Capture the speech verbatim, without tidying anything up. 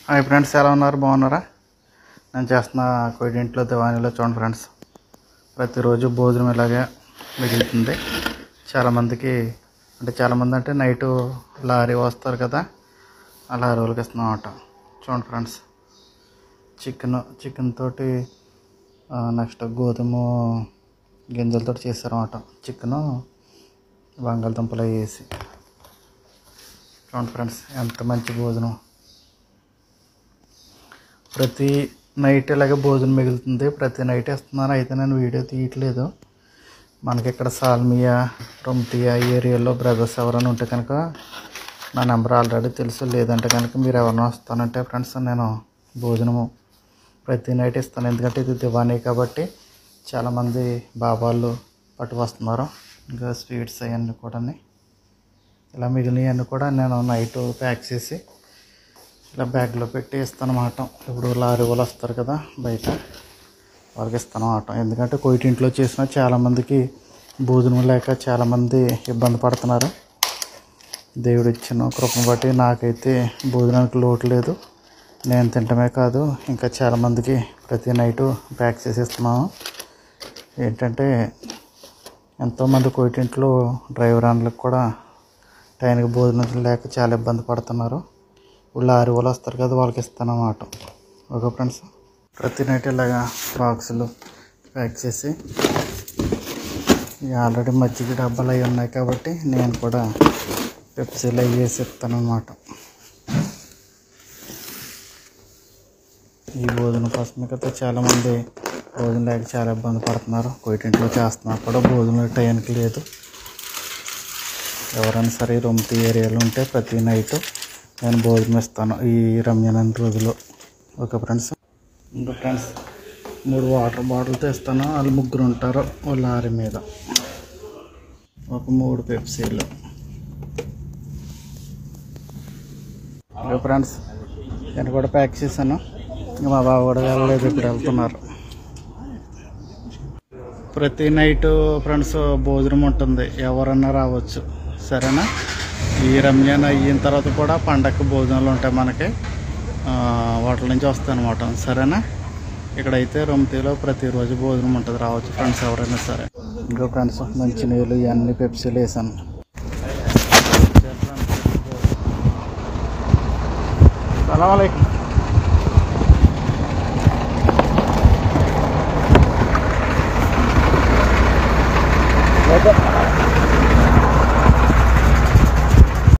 Hi friends, ఎలా ఉన్నారు? బాగున్నారా? నేను చేస్తున్న కొయ్యింట్లో దివానీలో చూడండి ఫ్రెండ్స్, ప్రతిరోజు భోజనం ఇలాగే మిగులుతుంది. చాలామందికి అంటే చాలామంది అంటే నైటు లారీ వస్తారు కదా, ఆ లారీ వాళ్ళకి ఇస్తున్నాం అన్నమాట. చూడండి ఫ్రెండ్స్, చికెన్ చికెన్ తోటి నెక్స్ట్ గోధుమ గింజలతో చేస్తారన్నమాట. చికెను బంగాళదుంపలు వేసి చూడండి ఫ్రెండ్స్, ఎంత మంచి భోజనం. ప్రతి నైట్ ఇలాగే భోజనం మిగులుతుంది. ప్రతి నైట్ ఇస్తున్నాను. అయితే నేను వీడియో తీయట్లేదు. మనకి ఇక్కడ సాల్మియా, రొమ్తియా ఏరియాలో బ్రదర్స్ ఎవరైనా ఉంటే కనుక నా నెంబర్ ఆల్రెడీ తెలుసు. లేదంటే కనుక మీరు ఎవరైనా వస్తానంటే ఫ్రెండ్స్, నేను భోజనము ప్రతి నైట్ ఇస్తాను. ఎందుకంటే ఇది దివానీ కాబట్టి చాలామంది బాబాలు పట్టు వస్తున్నారు. ఇంకా స్వీట్స్ అవన్నీ కూడా ఇలా మిగిలినవన్నీ కూడా నేను నైట్ ప్యాక్ చేసి ఇలా బ్యాగ్లో పెట్టి ఇస్తాను అన్నమాట. ఇప్పుడు లారీ వాళ్ళు వస్తారు కదా బయట, వాళ్ళకి ఇస్తాను అన్నమాట. ఎందుకంటే కొయ్యింట్లో చేసిన చాలామందికి భోజనం లేక చాలామంది ఇబ్బంది పడుతున్నారు. దేవుడు ఇచ్చిన కృపను బట్టి నాకైతే భోజనానికి లోటు లేదు. నేను తింటమే కాదు, ఇంకా చాలామందికి ప్రతి నైటు ప్యాక్ చేసి ఇస్తున్నాను. ఏంటంటే ఎంతోమంది కొయ్యింట్లో డ్రైవర్ అన్నలకు కూడా టైంకి భోజనం లేక చాలా ఇబ్బంది పడుతున్నారు. ఇప్పుడు లారీ వాళ్ళు వస్తారు కదా, వాళ్ళకి ఇస్తాను అన్నమాట. ఓకే ఫ్రెండ్స్, ప్రతి నైట్ ఇలాగా బాక్సులు ప్యాక్ చేసి ఆల్రెడీ మజ్జిగ డబ్బాలు అవి ఉన్నాయి కాబట్టి నేను కూడా పెప్సీలు అవి వేసి ఇస్తాను అన్నమాట. ఈ భోజనం కోసమే కదా చాలామంది భోజనం లేక చాలా ఇబ్బంది పడుతున్నారు. కొయ్యింట్లో చేస్తున్నారు కూడా భోజనం టైంకి లేదు. ఎవరైనా సరే రొమ్తి ఏరియాలో ఉంటే ప్రతి నైట్ నేను భోజనం ఇస్తాను ఈ రంజాన్ రోజులో. ఓకే ఫ్రెండ్స్, ఇంకా ఫ్రెండ్స్ మూడు వాటర్ బాటిల్తో ఇస్తాను. వాళ్ళు ముగ్గురు ఉంటారు వాళ్ళ లారీ మీద. ఒక మూడు పెప్సీలు. ఓకే ఫ్రెండ్స్, నేను కూడా ప్యాక్ చేశాను. ఇంకా మా బాబు కూడా వెళ్ళలేదు, ఇప్పుడు వెళ్తున్నారు. ప్రతి నైటు ఫ్రెండ్స్ భోజనం ఉంటుంది, ఎవరన్నా రావచ్చు. సరేనా? ఈ రంజాన్ అయిన తర్వాత కూడా పండగ భోజనాలు ఉంటాయి మనకి, హోటల్ నుంచి వస్తాయి అన్నమాట. సరేనా? ఇక్కడైతే రొమ్తిలో ప్రతిరోజు భోజనం ఉంటుంది, రావచ్చు ఫ్రెండ్స్ ఎవరైనా సరే. ఇంకా ఫ్రెండ్స్ మంచి నీళ్ళు ఇవన్నీ పెప్సీలు వేసాను. సలాం అలైకుం.